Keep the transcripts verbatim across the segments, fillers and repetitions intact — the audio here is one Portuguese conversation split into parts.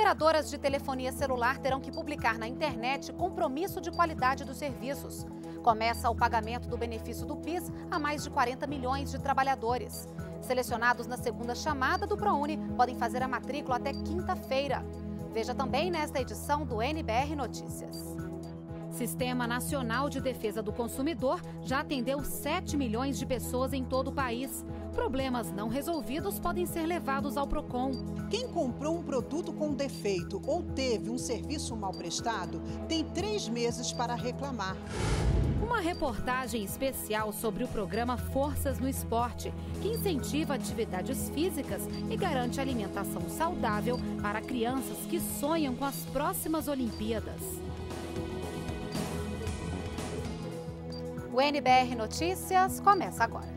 Operadoras de telefonia celular terão que publicar na internet compromisso de qualidade dos serviços. Começa o pagamento do benefício do PIS a mais de quarenta milhões de trabalhadores. Selecionados na segunda chamada do ProUni podem fazer a matrícula até quinta-feira. Veja também nesta edição do N B R Notícias. Sistema Nacional de Defesa do Consumidor já atendeu sete milhões de pessoas em todo o país. Problemas não resolvidos podem ser levados ao PROCON. Quem comprou um produto com defeito ou teve um serviço mal prestado tem três meses para reclamar. Uma reportagem especial sobre o programa Forças no Esporte, que incentiva atividades físicas e garante alimentação saudável para crianças que sonham com as próximas Olimpíadas. O N B R Notícias começa agora.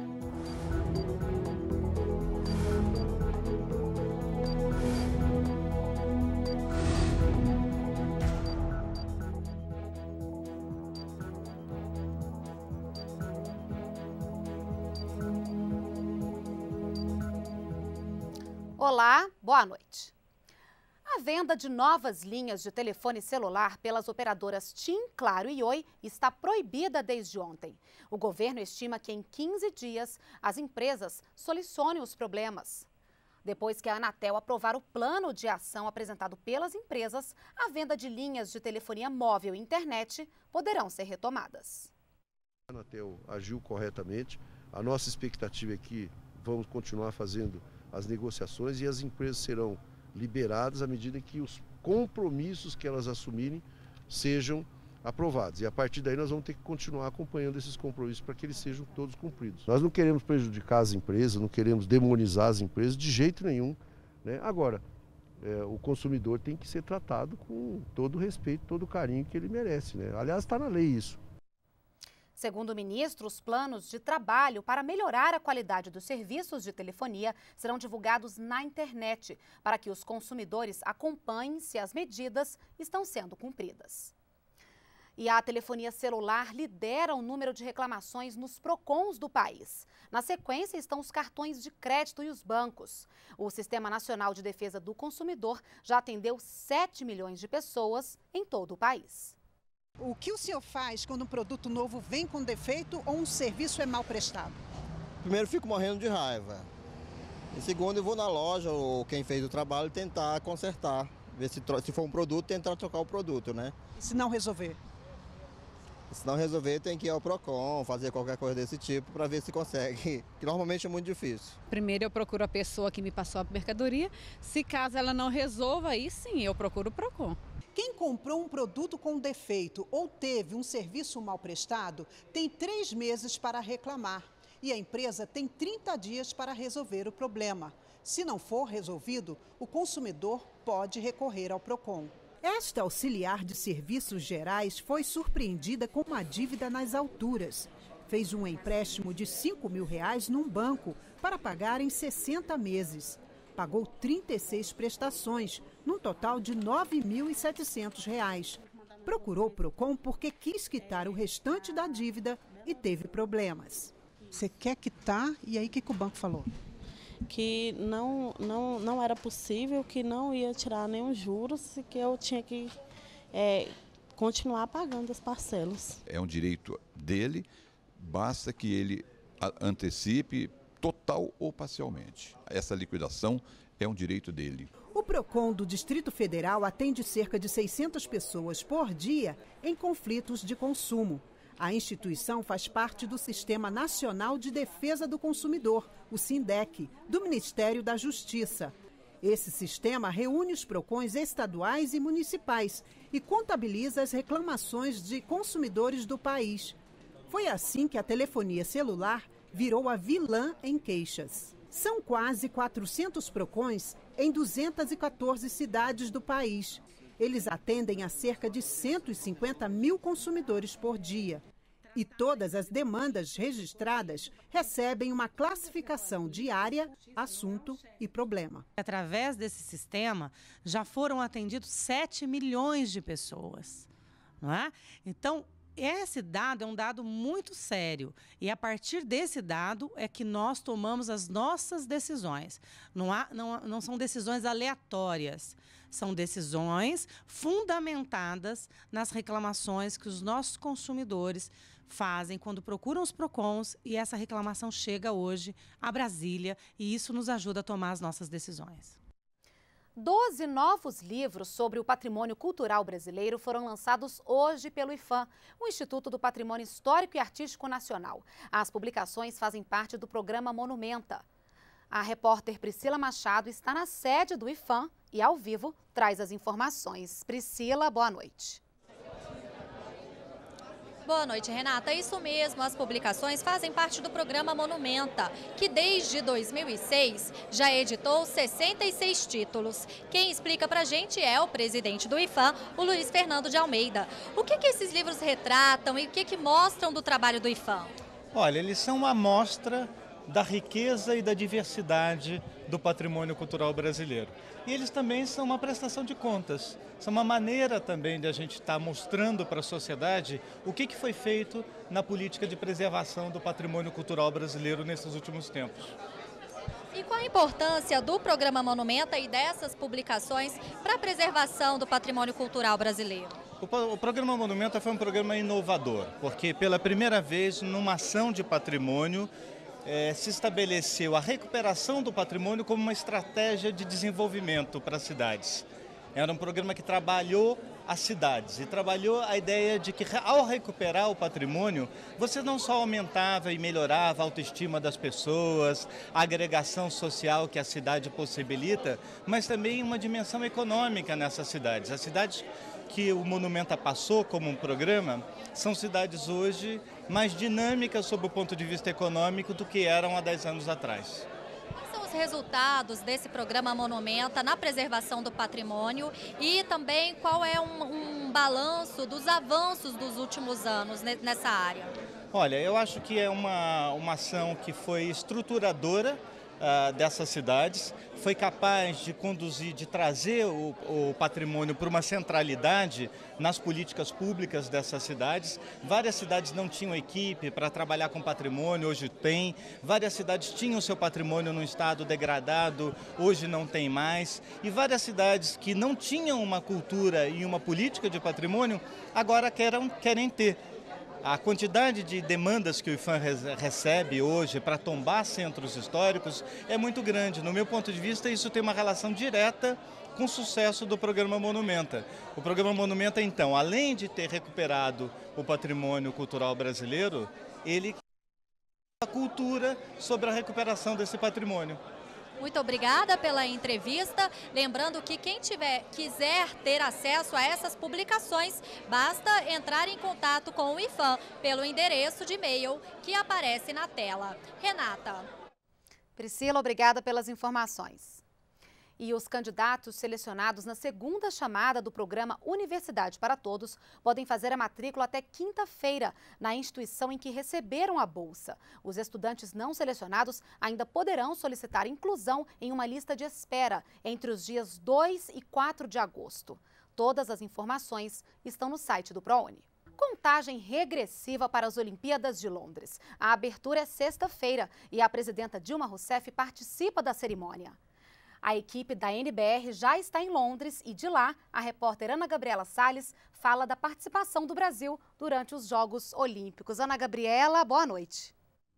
Olá, boa noite. A venda de novas linhas de telefone celular pelas operadoras TIM, Claro e Oi está proibida desde ontem. O governo estima que em quinze dias as empresas solucionem os problemas. Depois que a Anatel aprovar o plano de ação apresentado pelas empresas, a venda de linhas de telefonia móvel e internet poderão ser retomadas. A Anatel agiu corretamente. A nossa expectativa é que vamos continuar fazendo as negociações e as empresas serão liberadas à medida que os compromissos que elas assumirem sejam aprovados. E a partir daí nós vamos ter que continuar acompanhando esses compromissos para que eles sejam todos cumpridos. Nós não queremos prejudicar as empresas, não queremos demonizar as empresas de jeito nenhum, né? Agora, é, o consumidor tem que ser tratado com todo o respeito, todo o carinho que ele merece, né? Aliás, está na lei isso. Segundo o ministro, os planos de trabalho para melhorar a qualidade dos serviços de telefonia serão divulgados na internet, para que os consumidores acompanhem se as medidas estão sendo cumpridas. E a telefonia celular lidera o número de reclamações nos PROCONs do país. Na sequência estão os cartões de crédito e os bancos. O Sistema Nacional de Defesa do Consumidor já atendeu sete milhões de pessoas em todo o país. O que o senhor faz quando um produto novo vem com defeito ou um serviço é mal prestado? Primeiro, fico morrendo de raiva. E segundo, eu vou na loja ou quem fez o trabalho tentar consertar. Ver se, se for um produto, tentar trocar o produto, né? E se não resolver? Se não resolver, tem que ir ao PROCON, fazer qualquer coisa desse tipo para ver se consegue, que normalmente é muito difícil. Primeiro eu procuro a pessoa que me passou a mercadoria. Se caso ela não resolva, aí sim eu procuro o PROCON. Quem comprou um produto com defeito ou teve um serviço mal prestado tem três meses para reclamar e a empresa tem trinta dias para resolver o problema. Se não for resolvido, o consumidor pode recorrer ao PROCON. Esta auxiliar de serviços gerais foi surpreendida com uma dívida nas alturas. Fez um empréstimo de cinco mil reais num banco para pagar em sessenta meses. Pagou trinta e seis prestações, num total de nove mil e setecentos reais. Procurou o PROCON porque quis quitar o restante da dívida e teve problemas. Você quer quitar e aí o que, que o banco falou? Que não, não, não era possível, que não ia tirar nenhum juros e que eu tinha que é, continuar pagando as parcelas. É um direito dele, basta que ele antecipe total ou parcialmente. Essa liquidação é um direito dele. O PROCON do Distrito Federal atende cerca de seiscentas pessoas por dia em conflitos de consumo. A instituição faz parte do Sistema Nacional de Defesa do Consumidor, o SINDEC, do Ministério da Justiça. Esse sistema reúne os PROCONs estaduais e municipais e contabiliza as reclamações de consumidores do país. Foi assim que a telefonia celular virou a vilã em queixas. São quase quatrocentos PROCONs em duzentas e quatorze cidades do país. Eles atendem a cerca de cento e cinquenta mil consumidores por dia. E todas as demandas registradas recebem uma classificação de área, assunto e problema. Através desse sistema, já foram atendidos sete milhões de pessoas. Não é? Então, esse dado é um dado muito sério e a partir desse dado é que nós tomamos as nossas decisões. Não, há, não, não são decisões aleatórias, são decisões fundamentadas nas reclamações que os nossos consumidores fazem quando procuram os PROCONs e essa reclamação chega hoje a Brasília e isso nos ajuda a tomar as nossas decisões. Doze novos livros sobre o patrimônio cultural brasileiro foram lançados hoje pelo IPHAN, o Instituto do Patrimônio Histórico e Artístico Nacional. As publicações fazem parte do programa Monumenta. A repórter Priscila Machado está na sede do IPHAN e, ao vivo, traz as informações. Priscila, boa noite. Boa noite, Renata. Isso mesmo, as publicações fazem parte do programa Monumenta, que desde dois mil e seis já editou sessenta e seis títulos. Quem explica pra gente é o presidente do IPHAN, o Luiz Fernando de Almeida. O que, que esses livros retratam e o que, que mostram do trabalho do IPHAN? Olha, eles são uma amostra da riqueza e da diversidade do patrimônio cultural brasileiro. E eles também são uma prestação de contas, são uma maneira também de a gente estar mostrando para a sociedade o que, que foi feito na política de preservação do patrimônio cultural brasileiro nesses últimos tempos. E qual a importância do programa Monumenta e dessas publicações para a preservação do patrimônio cultural brasileiro? O, o programa Monumenta foi um programa inovador, porque pela primeira vez numa ação de patrimônio É, se estabeleceu a recuperação do patrimônio como uma estratégia de desenvolvimento para as cidades. Era um programa que trabalhou as cidades e trabalhou a ideia de que ao recuperar o patrimônio, você não só aumentava e melhorava a autoestima das pessoas, a agregação social que a cidade possibilita, mas também uma dimensão econômica nessas cidades. As cidades que o Monumenta passou como um programa são cidades hoje mais dinâmicas sob o ponto de vista econômico do que eram há dez anos atrás. Quais são os resultados desse programa Monumenta na preservação do patrimônio e também qual é um, um balanço dos avanços dos últimos anos nessa área? Olha, eu acho que é uma, uma ação que foi estruturadora Uh, dessas cidades, foi capaz de conduzir, de trazer o, o patrimônio para uma centralidade nas políticas públicas dessas cidades. Várias cidades não tinham equipe para trabalhar com patrimônio, hoje tem. Várias cidades tinham seu patrimônio num estado degradado, hoje não tem mais. E várias cidades que não tinham uma cultura e uma política de patrimônio, agora querem, querem ter. A quantidade de demandas que o IPHAN recebe hoje para tombar centros históricos é muito grande. No meu ponto de vista, isso tem uma relação direta com o sucesso do programa Monumenta. O programa Monumenta, então, além de ter recuperado o patrimônio cultural brasileiro, ele a cultura sobre a recuperação desse patrimônio. Muito obrigada pela entrevista. Lembrando que quem tiver, quiser ter acesso a essas publicações, basta entrar em contato com o IPHAN pelo endereço de e-mail que aparece na tela. Renata. Priscila, obrigada pelas informações. E os candidatos selecionados na segunda chamada do programa Universidade para Todos podem fazer a matrícula até quinta-feira na instituição em que receberam a bolsa. Os estudantes não selecionados ainda poderão solicitar inclusão em uma lista de espera entre os dias dois e quatro de agosto. Todas as informações estão no site do ProUni. Contagem regressiva para as Olimpíadas de Londres. A abertura é sexta-feira e a presidenta Dilma Rousseff participa da cerimônia. A equipe da N B R já está em Londres e de lá, a repórter Ana Gabriela Salles fala da participação do Brasil durante os Jogos Olímpicos. Ana Gabriela, boa noite.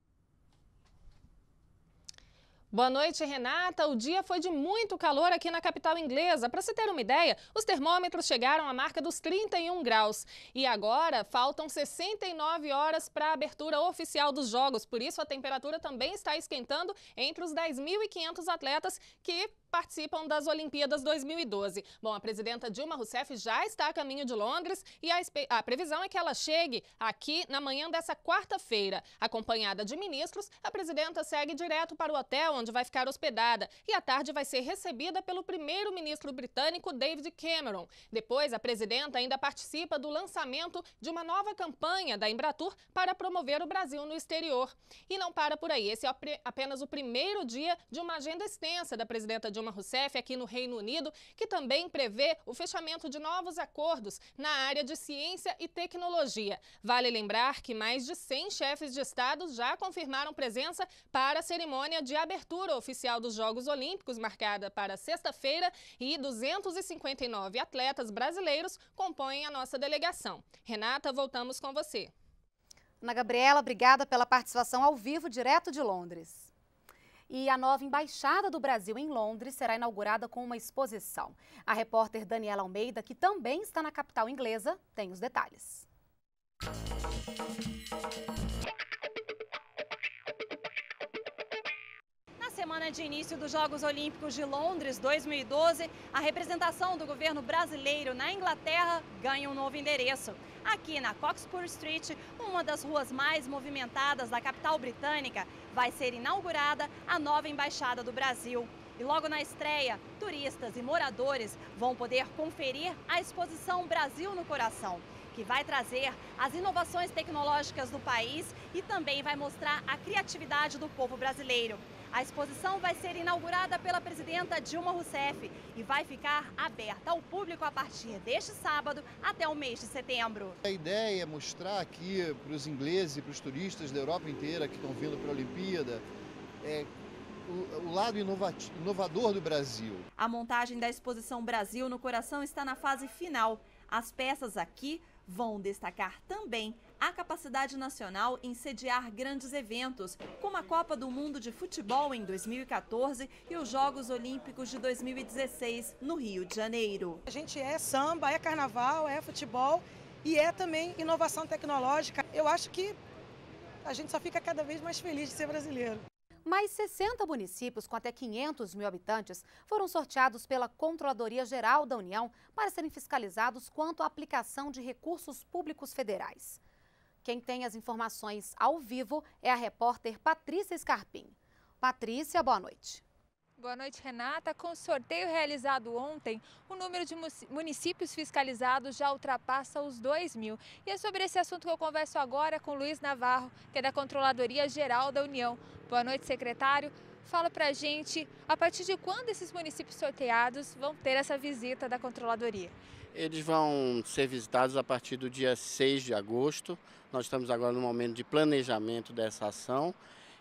Boa noite, Renata. O dia foi de muito calor aqui na capital inglesa. Para se ter uma ideia, os termômetros chegaram à marca dos trinta e um graus. E agora faltam sessenta e nove horas para a abertura oficial dos Jogos. Por isso, a temperatura também está esquentando entre os dez mil e quinhentos atletas que participam das Olimpíadas dois mil e doze. Bom, a presidenta Dilma Rousseff já está a caminho de Londres e a, a previsão é que ela chegue aqui na manhã dessa quarta-feira. Acompanhada de ministros, a presidenta segue direto para o hotel onde vai ficar hospedada e à tarde vai ser recebida pelo primeiro-ministro britânico David Cameron. Depois, a presidenta ainda participa do lançamento de uma nova campanha da Embratur para promover o Brasil no exterior. E não para por aí, esse é apenas o primeiro dia de uma agenda extensa da presidenta Dilma Dilma Rousseff aqui no Reino Unido, que também prevê o fechamento de novos acordos na área de ciência e tecnologia. Vale lembrar que mais de cem chefes de Estado já confirmaram presença para a cerimônia de abertura oficial dos Jogos Olímpicos, marcada para sexta-feira, e duzentos e cinquenta e nove atletas brasileiros compõem a nossa delegação. Renata, voltamos com você. Ana Gabriela, obrigada pela participação ao vivo, direto de Londres. E a nova Embaixada do Brasil em Londres será inaugurada com uma exposição. A repórter Daniela Almeida, que também está na capital inglesa, tem os detalhes. Na semana de início dos Jogos Olímpicos de Londres dois mil e doze, a representação do governo brasileiro na Inglaterra ganha um novo endereço. Aqui na Cockspur Street, uma das ruas mais movimentadas da capital britânica, vai ser inaugurada a nova Embaixada do Brasil. E logo na estreia, turistas e moradores vão poder conferir a exposição Brasil no Coração, que vai trazer as inovações tecnológicas do país e também vai mostrar a criatividade do povo brasileiro. A exposição vai ser inaugurada pela presidenta Dilma Rousseff e vai ficar aberta ao público a partir deste sábado até o mês de setembro. A ideia é mostrar aqui para os ingleses e para os turistas da Europa inteira que estão vindo para a Olimpíada é, o, o lado inovador do Brasil. A montagem da exposição Brasil no Coração está na fase final. As peças aqui vão destacar também a capacidade nacional em sediar grandes eventos, como a Copa do Mundo de Futebol em dois mil e quatorze e os Jogos Olímpicos de dois mil e dezesseis no Rio de Janeiro. A gente é samba, é carnaval, é futebol e é também inovação tecnológica. Eu acho que a gente só fica cada vez mais feliz de ser brasileiro. Mais sessenta municípios com até quinhentos mil habitantes foram sorteados pela Controladoria Geral da União para serem fiscalizados quanto à aplicação de recursos públicos federais. Quem tem as informações ao vivo é a repórter Patrícia Scarpim. Patrícia, boa noite. Boa noite, Renata. Com o sorteio realizado ontem, o número de municípios fiscalizados já ultrapassa os dois mil. E é sobre esse assunto que eu converso agora com Luiz Navarro, que é da Controladoria Geral da União. Boa noite, secretário. Fala pra gente, a partir de quando esses municípios sorteados vão ter essa visita da Controladoria? Eles vão ser visitados a partir do dia seis de agosto. Nós estamos agora no momento de planejamento dessa ação.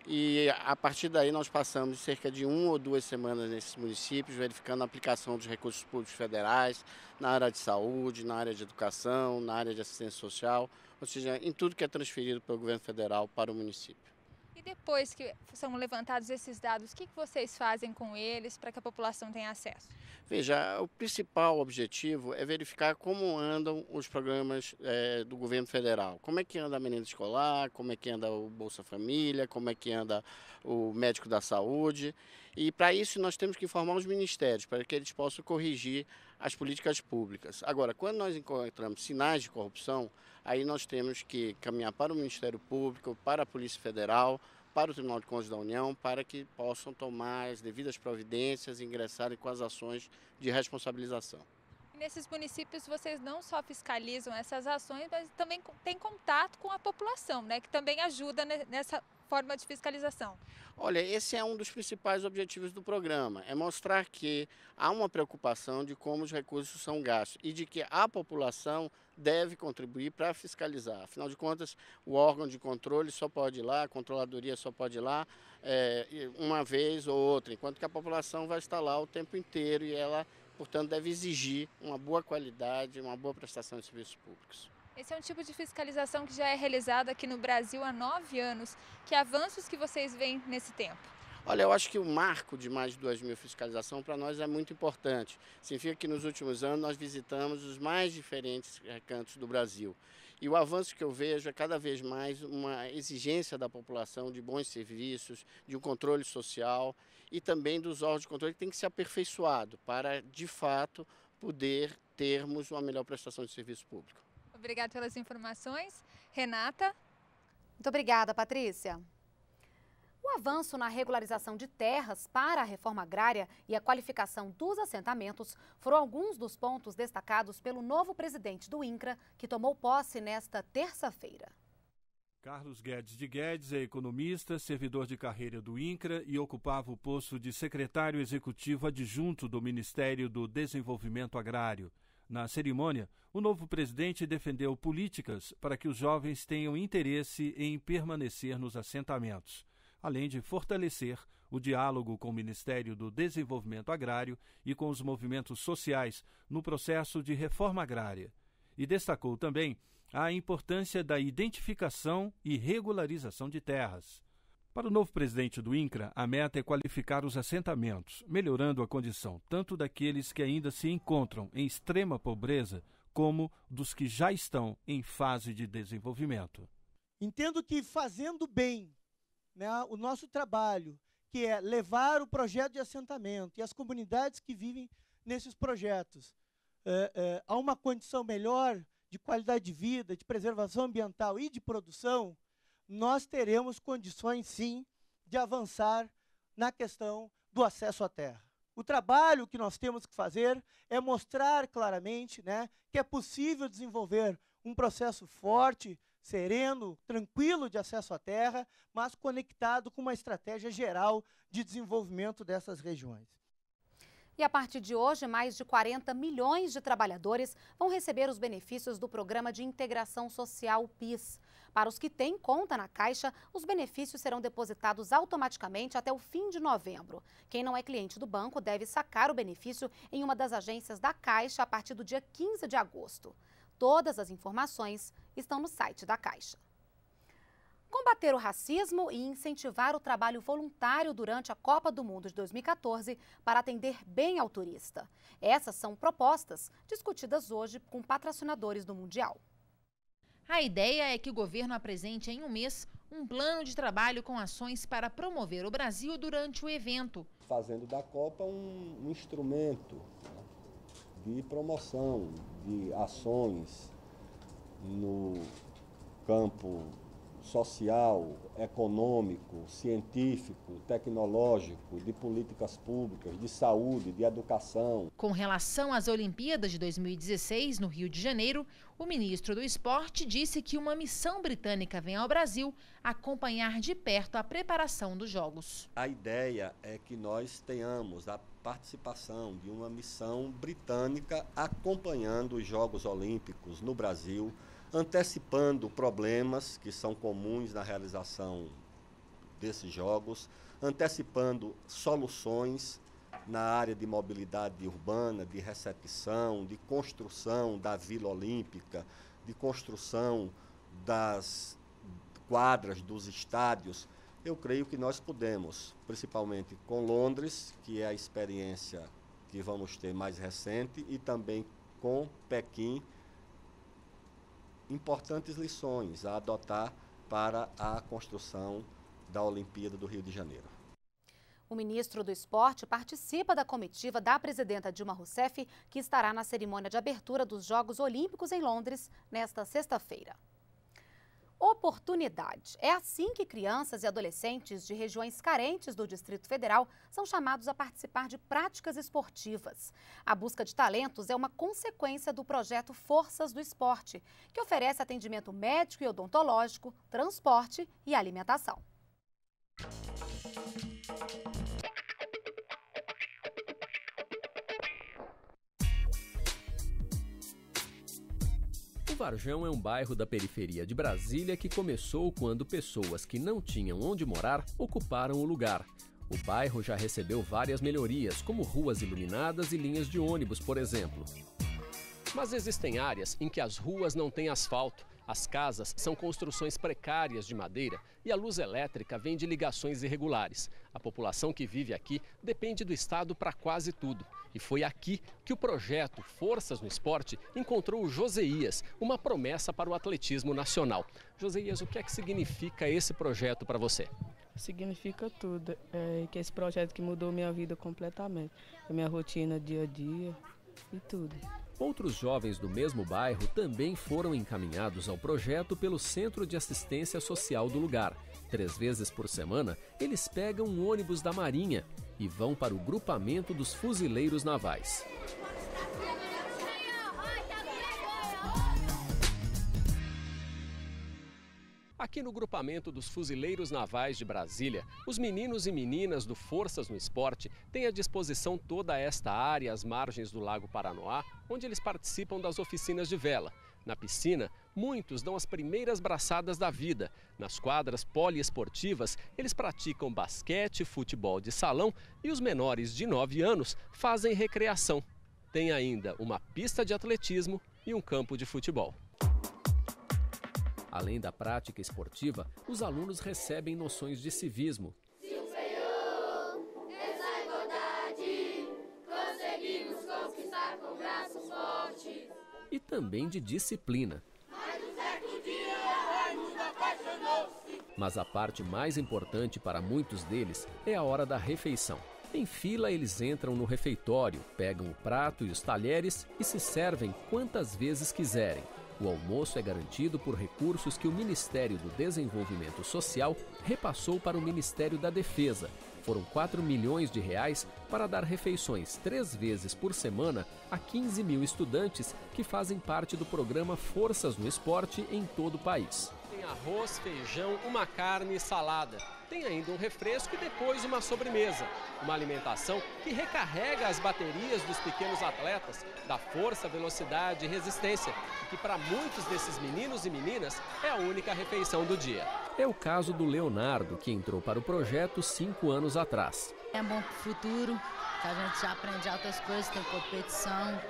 E a partir daí nós passamos cerca de uma ou duas semanas nesses municípios, verificando a aplicação dos recursos públicos federais na área de saúde, na área de educação, na área de assistência social, ou seja, em tudo que é transferido pelo governo federal para o município. E depois que são levantados esses dados, o que vocês fazem com eles para que a população tenha acesso? Veja, o principal objetivo é verificar como andam os programas é, do governo federal. Como é que anda a merenda escolar, como é que anda o Bolsa Família, como é que anda o médico da saúde. E para isso nós temos que informar os ministérios, para que eles possam corrigir as políticas públicas. Agora, quando nós encontramos sinais de corrupção, aí nós temos que caminhar para o Ministério Público, para a Polícia Federal, para o Tribunal de Contas da União, para que possam tomar as devidas providências e ingressarem com as ações de responsabilização. E nesses municípios vocês não só fiscalizam essas ações, mas também têm contato com a população, né, que também ajuda nessa forma de fiscalização. Olha, esse é um dos principais objetivos do programa, é mostrar que há uma preocupação de como os recursos são gastos e de que a população deve contribuir para fiscalizar. Afinal de contas, o órgão de controle só pode ir lá, a controladoria só pode ir lá é, uma vez ou outra, enquanto que a população vai estar lá o tempo inteiro e ela, portanto, deve exigir uma boa qualidade, uma boa prestação de serviços públicos. Esse é um tipo de fiscalização que já é realizado aqui no Brasil há nove anos. Que avanços que vocês veem nesse tempo? Olha, eu acho que o marco de mais de duas mil fiscalização para nós é muito importante. Significa que nos últimos anos nós visitamos os mais diferentes recantos do Brasil. E o avanço que eu vejo é cada vez mais uma exigência da população de bons serviços, de um controle social e também dos órgãos de controle que tem que ser aperfeiçoado para, de fato, poder termos uma melhor prestação de serviço público. Obrigada pelas informações. Renata? Muito obrigada, Patrícia. O avanço na regularização de terras para a reforma agrária e a qualificação dos assentamentos foram alguns dos pontos destacados pelo novo presidente do INCRA, que tomou posse nesta terça-feira. Carlos Guedes de Guedes é economista, servidor de carreira do INCRA e ocupava o posto de secretário executivo adjunto do Ministério do Desenvolvimento Agrário. Na cerimônia, o novo presidente defendeu políticas para que os jovens tenham interesse em permanecer nos assentamentos, além de fortalecer o diálogo com o Ministério do Desenvolvimento Agrário e com os movimentos sociais no processo de reforma agrária. E destacou também a importância da identificação e regularização de terras. Para o novo presidente do INCRA, a meta é qualificar os assentamentos, melhorando a condição tanto daqueles que ainda se encontram em extrema pobreza, como dos que já estão em fase de desenvolvimento. Entendo que fazendo bem, né, o nosso trabalho, que é levar o projeto de assentamento e as comunidades que vivem nesses projetos é, é, a uma condição melhor de qualidade de vida, de preservação ambiental e de produção, nós teremos condições, sim, de avançar na questão do acesso à terra. O trabalho que nós temos que fazer é mostrar claramente, né, que é possível desenvolver um processo forte, sereno, tranquilo de acesso à terra, mas conectado com uma estratégia geral de desenvolvimento dessas regiões. E a partir de hoje, mais de quarenta milhões de trabalhadores vão receber os benefícios do Programa de Integração Social PIS. Para os que têm conta na Caixa, os benefícios serão depositados automaticamente até o fim de novembro. Quem não é cliente do banco deve sacar o benefício em uma das agências da Caixa a partir do dia quinze de agosto. Todas as informações estão no site da Caixa. Combater o racismo e incentivar o trabalho voluntário durante a Copa do Mundo de dois mil e quatorze para atender bem ao turista. Essas são propostas discutidas hoje com patrocinadores do Mundial. A ideia é que o governo apresente em um mês um plano de trabalho com ações para promover o Brasil durante o evento. Fazendo da Copa um, um instrumento de promoção de ações no campo social, econômico, científico, tecnológico, de políticas públicas, de saúde, de educação. Com relação às Olimpíadas de dois mil e dezesseis, no Rio de Janeiro, o ministro do Esporte disse que uma missão britânica vem ao Brasil acompanhar de perto a preparação dos Jogos. A ideia é que nós tenhamos a participação de uma missão britânica acompanhando os Jogos Olímpicos no Brasil, antecipando problemas que são comuns na realização desses jogos, antecipando soluções na área de mobilidade urbana, de recepção, de construção da Vila Olímpica, de construção das quadras, dos estádios. Eu creio que nós podemos, principalmente com Londres, que é a experiência que vamos ter mais recente, e também com Pequim, importantes lições a adotar para a construção da Olimpíada do Rio de Janeiro. O ministro do Esporte participa da comitiva da presidenta Dilma Rousseff, que estará na cerimônia de abertura dos Jogos Olímpicos em Londres nesta sexta-feira. Oportunidade. É assim que crianças e adolescentes de regiões carentes do Distrito Federal são chamados a participar de práticas esportivas. A busca de talentos é uma consequência do projeto Forças do Esporte, que oferece atendimento médico e odontológico, transporte e alimentação. O Varjão é um bairro da periferia de Brasília que começou quando pessoas que não tinham onde morar ocuparam o lugar. O bairro já recebeu várias melhorias, como ruas iluminadas e linhas de ônibus, por exemplo. Mas existem áreas em que as ruas não têm asfalto, as casas são construções precárias de madeira e a luz elétrica vem de ligações irregulares. A população que vive aqui depende do Estado para quase tudo. E foi aqui que o projeto Forças no Esporte encontrou o Joseias, uma promessa para o atletismo nacional. Joseias, o que é que significa esse projeto para você? Significa tudo, é que esse projeto que mudou minha vida completamente, a minha rotina dia a dia e tudo. Outros jovens do mesmo bairro também foram encaminhados ao projeto pelo Centro de Assistência Social do lugar. Três vezes por semana, eles pegam um ônibus da Marinha e vão para o grupamento dos fuzileiros navais. Aqui no grupamento dos Fuzileiros Navais de Brasília, os meninos e meninas do Forças no Esporte têm à disposição toda esta área às margens do Lago Paranoá, onde eles participam das oficinas de vela. Na piscina, muitos dão as primeiras braçadas da vida. Nas quadras poliesportivas, eles praticam basquete, futebol de salão e os menores de nove anos fazem recreação. Tem ainda uma pista de atletismo e um campo de futebol. Além da prática esportiva, os alunos recebem noções de civismo. Se o Senhor é a igualdade, conseguimos conquistar com braços fortes. E também de disciplina. Mas um certo dia, Raimundo apaixonou-se. Mas a parte mais importante para muitos deles é a hora da refeição. Em fila, eles entram no refeitório, pegam o prato e os talheres e se servem quantas vezes quiserem. O almoço é garantido por recursos que o Ministério do Desenvolvimento Social repassou para o Ministério da Defesa. Foram quatro milhões de reais para dar refeições três vezes por semana a quinze mil estudantes que fazem parte do programa Forças no Esporte em todo o país. Tem arroz, feijão, uma carne e salada. Tem ainda um refresco e depois uma sobremesa. Uma alimentação que recarrega as baterias dos pequenos atletas, da força, velocidade e resistência, e que para muitos desses meninos e meninas é a única refeição do dia. É o caso do Leonardo, que entrou para o projeto cinco anos atrás. É bom para o futuro, que a gente já aprende outras coisas, tem competição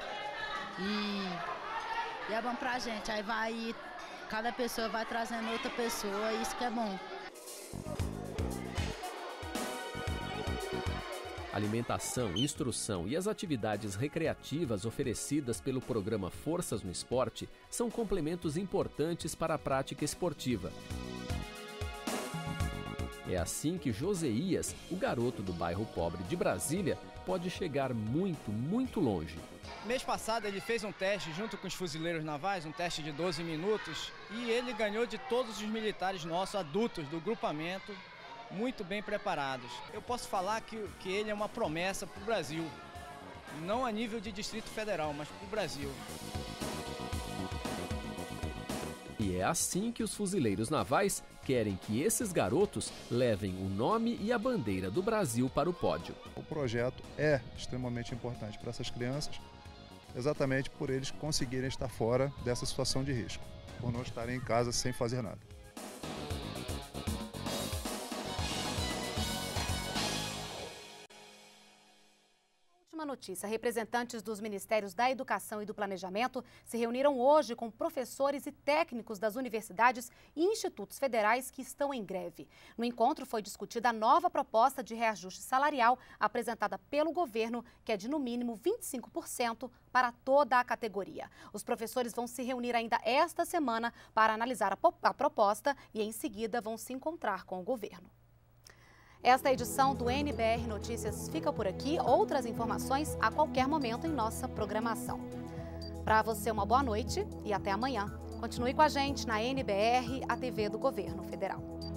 e, e é bom para a gente. Aí vai, cada pessoa vai trazendo outra pessoa, isso que é bom. Alimentação, instrução e as atividades recreativas oferecidas pelo programa Forças no Esporte são complementos importantes para a prática esportiva. É assim que Joseias, o garoto do bairro pobre de Brasília, pode chegar muito, muito longe. Mês passado ele fez um teste junto com os fuzileiros navais, um teste de doze minutos, e ele ganhou de todos os militares nossos, adultos do grupamento, muito bem preparados. Eu posso falar que, que ele é uma promessa para o Brasil, não a nível de Distrito Federal, mas para o Brasil. E é assim que os fuzileiros navais querem que esses garotos levem o nome e a bandeira do Brasil para o pódio. O projeto é extremamente importante para essas crianças, exatamente por eles conseguirem estar fora dessa situação de risco, por não estarem em casa sem fazer nada. Última notícia, representantes dos Ministérios da Educação e do Planejamento se reuniram hoje com professores e técnicos das universidades e institutos federais que estão em greve. No encontro foi discutida a nova proposta de reajuste salarial apresentada pelo governo, que é de no mínimo vinte e cinco por cento para toda a categoria. Os professores vão se reunir ainda esta semana para analisar a, a proposta e em seguida vão se encontrar com o governo. Esta edição do N B R Notícias fica por aqui. Outras informações a qualquer momento em nossa programação. Para você, uma boa noite e até amanhã. Continue com a gente na N B R, a T V do Governo Federal.